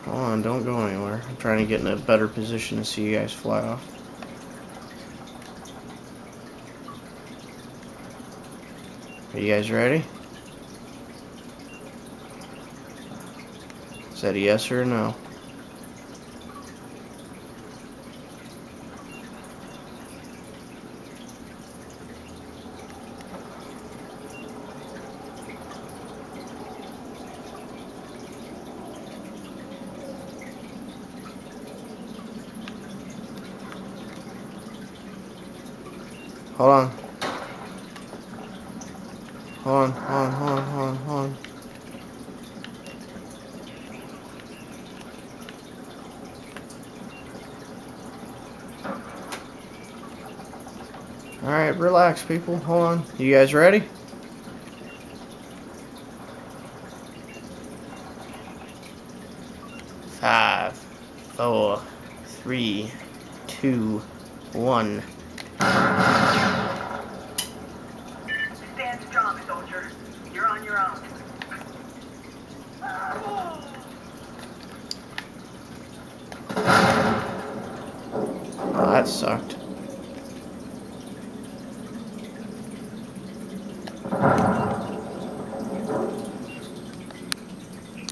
Hold on, don't go anywhere. I'm trying to get in a better position to see you guys fly off. Are you guys ready? Is that a yes or a no? Hold on. Hold on. Alright, relax, people. Hold on. You guys ready? Five, 4, 3, 2, 1. Stand strong, soldier. You're on your own. Oh, that sucked.